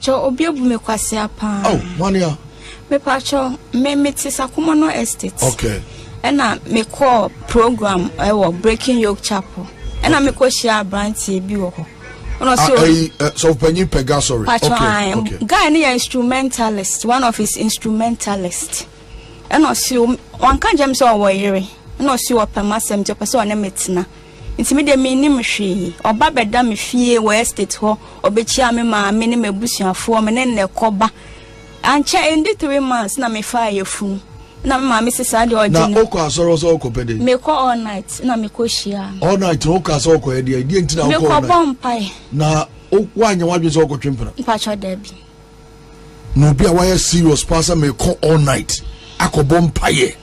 Pacho obi obu me kwase apa. Oh, 1 year. Me pacho me tisakuma no estate. Okay. Ena me call program Breaking Yoke Chapel. Ena me ko share branch bi wo ho. Ono so penny pega sorry. Okay. Guy ni instrumentalist, one of his instrumentalists. Ena so one kan jam so wo yere. Ena so opemasem je pese one metina. Nti me de me nim hwe. Oba beda me fie wo estate ho, obechia me ma me ne mabusuafo me ne nekoba. Ancha endi 3 months na me fa yefu. Na me ma me sesa de odin. Na oko asoro so oko pede. Me ko all night na me ko shia. All night oko asoro oko edi nti na oko. Me ko bompai. Na wanya wadwe so oko twempra. Pacho debi. No be a wire serious pastor me ko all night. Akobompai.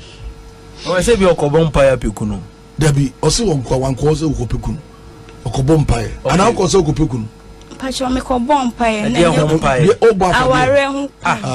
O se bi okobompai apekunu. Debi o se won kwa wanko se okopekunu. Okobompai. Ana oko se okopekunu. Pacho me ko bompai na. Aware hu.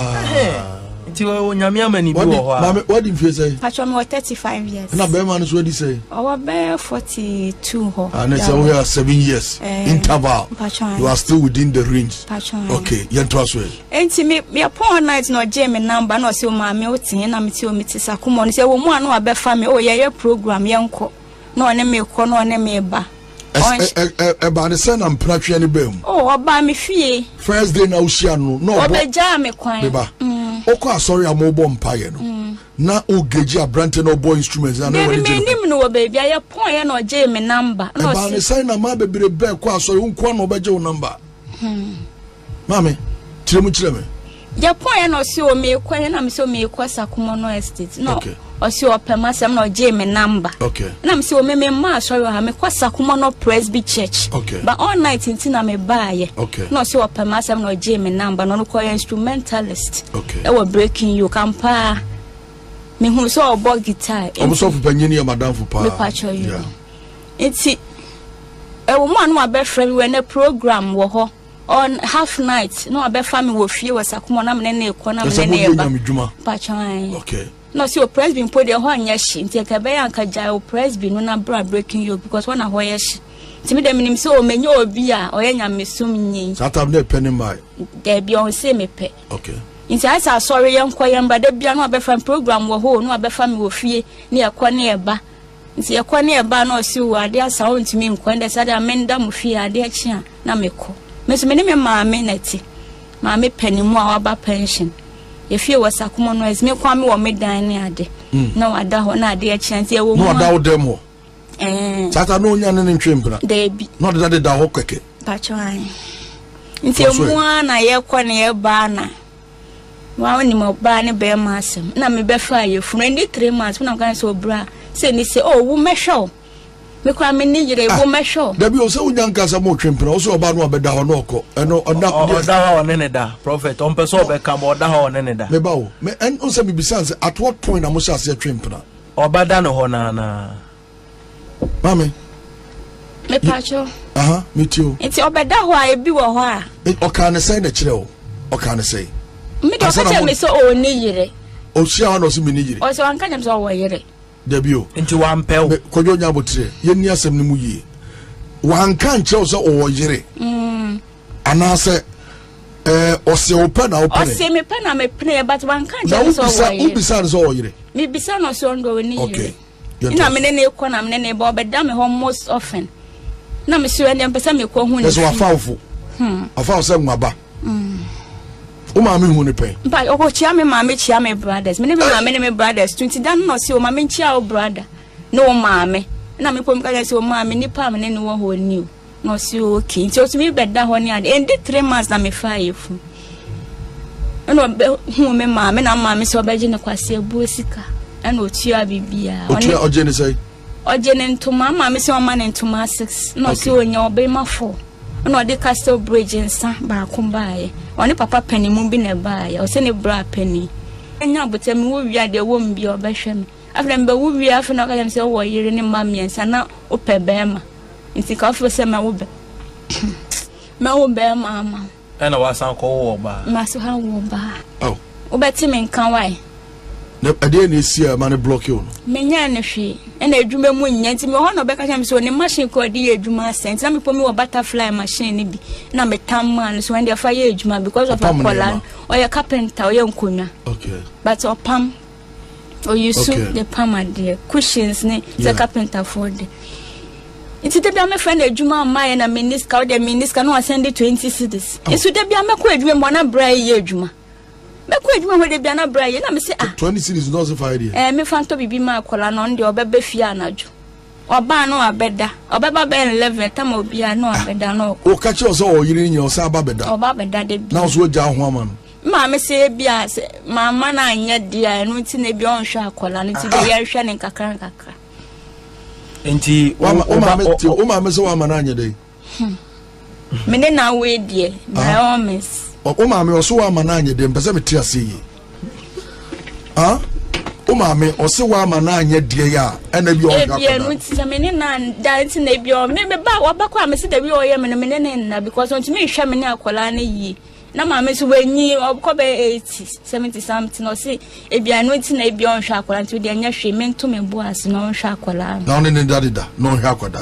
Ti o nyame amani bi wo ho a. Mama, what do you say? Pacho me 35 years. Na be man so what do you say? O be 42 ho. And so we are 7 years interval. Pacho. You are still within the range. Pacho. Okay, you trust well. Enti me upon night no je me number no se o ma me o tin na me ti o mitisa kuma no se wo mu anu abefa me o ye program ye nko. No ne me ko no ne me ba. Eba ne se na mpratwe ne bam. Oh, oba me fie. First day na usia no. No obeja me kwan. Beba. Oko sorry amobo mpaye no. Na ogeji abrante no boy instruments na no we dey. Me no baby aye pon ye no je me number. No se. Eba ne se na ma bebere be ko sorry unko no obeje wo number. Mami, tire me. Ya pon ye no se o me kwan na me se o me kwa Sakuma no estate. No. Okay. O se o pemasem no je me number. Okay. Na me se o me ma sorry ha me kwa Sakuma no Presby Church. Okay. But all night inti na me buy. Okay. No se o pemasem no je me number no ko instrumentalist. Okay. E we breaking you kampa. Me hu so obo guitar. Obo so fu panyini ya madam fu pa. Me pacho you. Yeah. Inti e wo mo anu abefra bi we na program wo ho. On half night no abefa me wo fie wo Sakuma na me ne ko na me ne eba. Pacho. Okay. No, see, your Presby put the horn yes, take a bay and Kajao Presby, no number breaking you because one of wires. To me, the minimum so many or beer or any missuming. Saturday penny my. There be on same pay. Okay. Inside, I sorry, young quiet, but the piano Befan program were home, no Befan will fee near Quania Ba. See a Quania Ba no see what they are sound to me when they said I meant them fear their chair. Namiko. Miss Minimum, my amenity. Mammy penny more about pension. If you was Sakuma no is me kwame wo me dan ne ade na wada ho na ade a chance e wo no wada wo dem ho tata no nya ne ntwempra dey bi no de da ho keke pacho an nti mu ana ye kɔ ne ye ba na wa woni mo ba ne be ma asem na me be fa ye funu ndi 3 months na kan so bra se ni se oh wo mehwo me kwa me ni yire wo mehwo da bi o se unya nkasa mo twempra o se oba no abeda ho no kɔ eno oda ho ne da prophet on person be kam oda ho ne da me ba wo me en o se me bisanse at what point na mo sha se twempra obada no ho na mami me pacho me too enti obeda ho a ebi wo ho a o kan ne say na kire o o kan ne say me do ka me so o ni yire o sia ho no so me ni yire o so an kan so wo yire Debio into one pel kojo nya botire ye ni asem ni mu yi wan kan che o se o yire anase o se open na open o se me pen na me pene but wan kan che so wo yire ubisa so o yire me bisa no so ndo ni yire okay ina me ne ko na me ne ba obeda me ho most often na me so ene pesa me ko hu ni so afawfo afaw se nwaba o ma me hu ni pen ba o chia me ma me chia me brothers me ne me brothers 20 dan no se o ma me chia o brother no ma me na me pom ka se o ma me ni pa me ne wo ho ni no se o okay nti o to me beda ho ni ade endi 3 months na me fa yefu no hu me ma me na ma me so obeje ne kwase abu sika ana o tua bibia o je ne say o je ne ntoma ma me se o ma ne ntoma 6 no se o nya obe ma 4 no de castle bridge nsa ba akombae oni papa penny mu bi na bae o se ne bra penny enya botem wo wia de wo mbi obehwe me afre mbe wo wia afre na ka yam se wo yire ne ma miensa na o pebema nti ka afre se ma wo be ma wo be mama ena wa san ko wo ba ma so ha wo ba oh o beti me nkan wai na ade na esi a man block you menya na hwe na adwuma mu nya nti me ho no beka kyam so ne machine ko de adwuma sent na me pomi wo butterfly machine ne bi na me tam man so when dey fire adwuma because of akola or your carpenter or your nkonya okay but opam or you okay. The palm there cushions ne the carpenter for the it's the be my friend adwuma my na meniska or the meniska no send 20 cedis it's the be my ko adwuma mo na bra ye adwuma me ko adwuma ho de bia na bra ye na me say 20 cities not so far there me fanto bibi ma akola no de obebe fie anajo oba no abeda obeba be 11 tam obia no abeda no o ka che o so o yiri nyi o sa abeda oba abeda de na o so ja ho ama no ma me say bia mama na anya dia no ti na bia onhwe akola no ti de ye hwe ne kakra kakra enti o ma me so wa ma na anya de me ne na we die by all means o ma me o so wa ma na anya de mpese me ti ase yi o ma me o se wa ma na anya de ya ena bi o hwa akola no ti me ne na da ti na bia o me ba wa ba kwa me se da bi o ye me ne na because on ti me hwe me ne akola na yi na mama so wenyi okobe 80 70 something no say ebia no ti na ebia on hwa akola nti de anya hwe me nto me bo ase no hwa akola na on ne dadida no hwa akola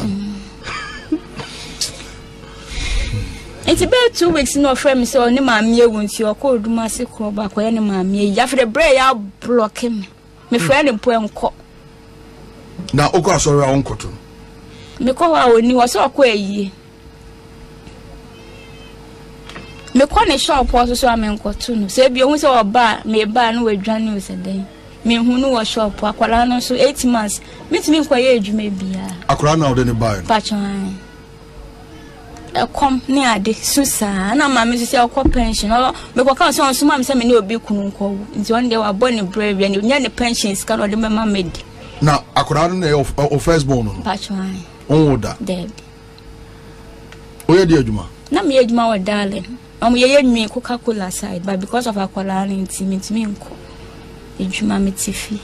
it's about 2 weeks no frame so oni maami ewu nti okoduma se kro ba koye ne maami ya fre bre ya block me friend mpo enko na oko asori a onkoto me ko wa oni wo so ko eyi me ko ne shop wo so amenkoto no se bi ohun se oba me ba no wadwane o se den me hunu wo shop akwala no so 8 months mitimi nkoye adwuma bia akwala na o de ne ba pachan come near the susa na mama say o pension or me ko kan so so mama say me ne obi kunu nko nti on dey wa born brave and nya ne pensions kan o de mama medi na akora no o first born no pachwan on woda dead o ye di adwuma na me adwuma wa darling ye nwi Coca-Cola side but because of akwala intimate me nko adwuma me tifi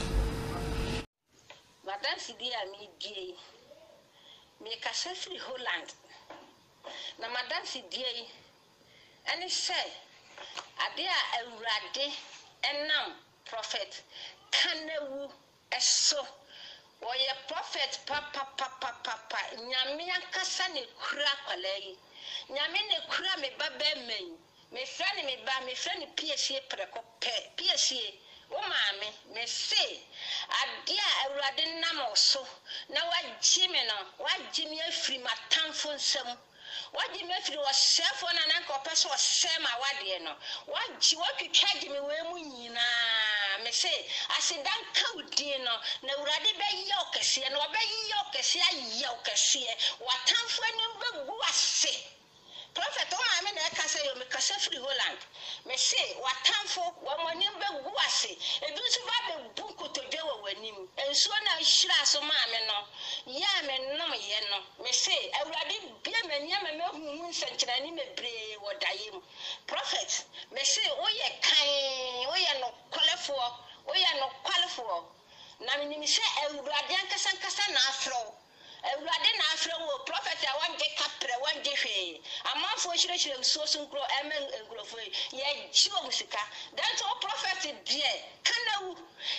madam sidia me die me ka free Holland na madam sidie ani say ade a awurade enam prophet kanewu eso woye prophet papa nyame akasa ne kura kwalai nyame ne kura me baba men me frani me ba me frani piesie preko piesie o maame me say ade a awurade nam oso na wagye me no wagye me afiri matamfo nsam wadi me firi wo sefo na na nko pese wo sema wade no waji watwitwage me we mu nyina me say asidan kaudi no na urade be ye okese no be ye okese aye okese watamfo ni begu ase prophet o ma me na ka say yo me ka free Holland me say watamfo wo mani begu ase ebi so ba be bunko to dwe wo wanim ensuo na hira so ma me no ya me nom ye no me say awurade bia mania me hu nsenkyerani mebre wo dayem prophet me say oye kan oye no kwalefo oye no kwalefo na me ni say awurade ankasa na afro awurade na afro wo prophet a wanje kapre wanje hwe amafo hyirehire nsuo so nkro emen nkrofo ye jiwo musika that o prophet die kanawu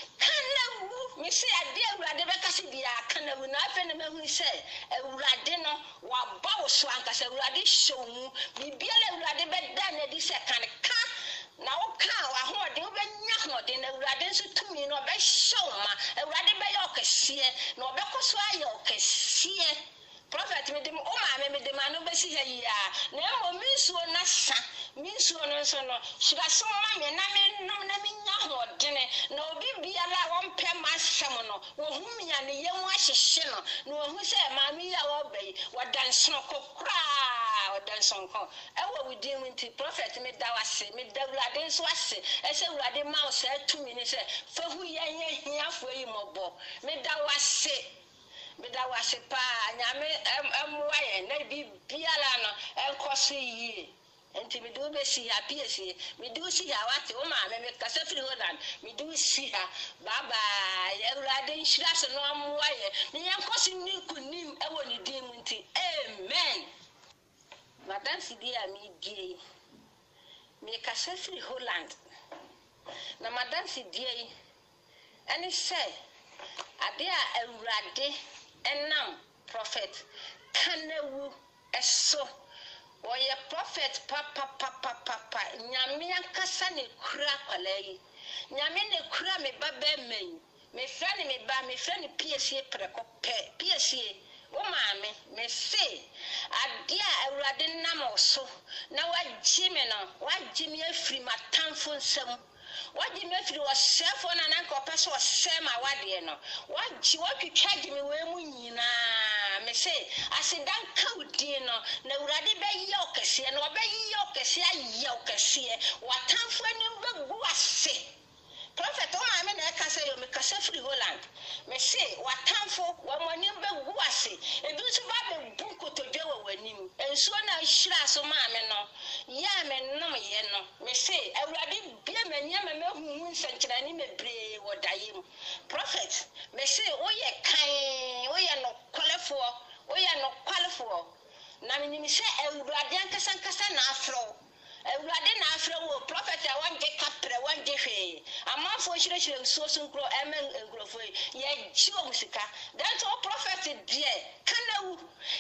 me say ade awurade be kase bia kanawu na afa na mehu say awurade no wa ba wo so ankasa awurade show mu bibiala awurade be da na di se kan ka na o ka wa ho de o be nya ho de na awurade nso tumi no be show ma awurade be yo kese na o be koso ayo kese prophet me dem o ma me dem anu be si ha yi a na mo minsuo na sa minsuo no nso no shiga so ma me na me nom na me nya ho de ne na obi biala won pe ma hyem no wo hu mia ne ye mu ahyehye no na wo hu se ma me ya wo bai wadanson kokra wadanson ko e wo wudi mu nti prophet me da wase me da wurade nso ase e se wurade ma o se atumi ne se fa hu ye hiafo yi mobo me da wase bida wase pa nyame emwaye na bibiala no enkoso yi enti me do be si ha piesie me do si ha wate o ma me kasa free Holland me do si ha baba Ewurade nhira so no amwaye me enkoso ni kunim e woni dim nti amen madam sidia me die me kasa free Holland na madam sidia ɛne sɛ ade a awurade ɛnam prophet kanewu ɛso wɔyɛ prophet papa nyame ankasa ne kura kwala yi nyame ne kura me baba man me fra ne me ba me fra ne piesie preko pɛ piesie wo maame me se ade a awurade nam oso na wagye me no wagye me afiri matamfo nsam wagye me afiri wɔsɛfo na nanka ɔpɛ sɛ ɔsɛ ma wadeɛ no wagye watwitwa gye me wɔ mu nyinaa me se asedan ka udin no na awurade bɛyɛ ɔkɛseɛ na ɔbɛyɛ ɔkɛseɛ ayɛ ɔkɛseɛ watamfo anim bɛgu ase prophet o maame na ɛka sɛ yo me kasa firi Holland me se watamfo wɔmonim bɛgu ase ebi nso ba bɛbu kotodwe wɔ w'anim ensuo na hyira so maame no ya me nom ye no me se awurade bia manya me mehu nsɛnkyerɛne mebree wɔ daye mu prophet me se woyɛ kan woyɛ no kwalefoɔ woyɛ no kwalefoɔ na menim sɛ awurade ankasa na afrɛ awurade na afrɛ wo prophet a wangye kapre wangye hwee amanfo hyirɛhyirɛ nsuo so nkro ɛmɛ nkrofo yɛ gyiwo musika dan to prophet deɛ kanawu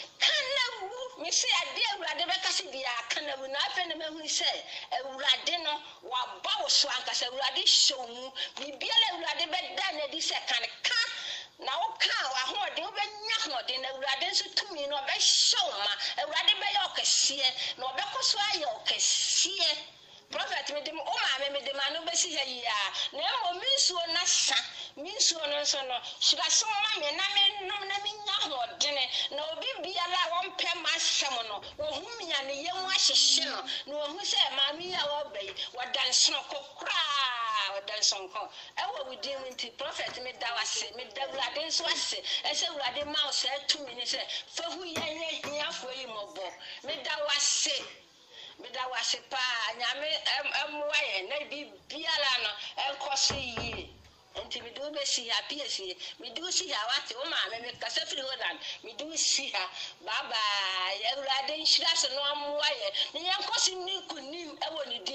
me se ade awurade bɛkase bia kanawu na afɛ na mahu sɛ awurade no waba wo so ankasa awurade hyɛw mu bibiara awurade bɛda na di sɛ kan ka na woka ahoɔden wobɛnya ahoɔden na awurade nso tumi no ɔbɛhyɛw ma awurade bɛyɛ ɔkɛseɛ na ɔbɛkɔ so ayɛ ɔkɛseɛ prophet me dem o maame me dem anu bɛsi ha yi a na mo minsuo na sa minsuo no nso no hyiraso ma me na me nom na me nya ahoɔden na obi biara a wɔmpɛ ma hyɛm no wɔhu mia ne yɛm ahyehye no na wɔhu sɛ maame yi a wɔbɛyi wɔdansono kokora wɔdansonko ɛwɔ wudin nti prophet me da wase me da awurade nso ase ɛsɛ awurade ma wo sɛ tumi ne sɛ fa hu yɛnyɛ hiafo yi mɔbɔ me da wase meda wase pa nyame amwaye na bibiara no enkoso yie enti me do be si ha piesie me do si ha wate o ma me kasa firi Holland me do si ha baba ya awurade nhyira so no amwaye ne enkoso ni kunim ewo ni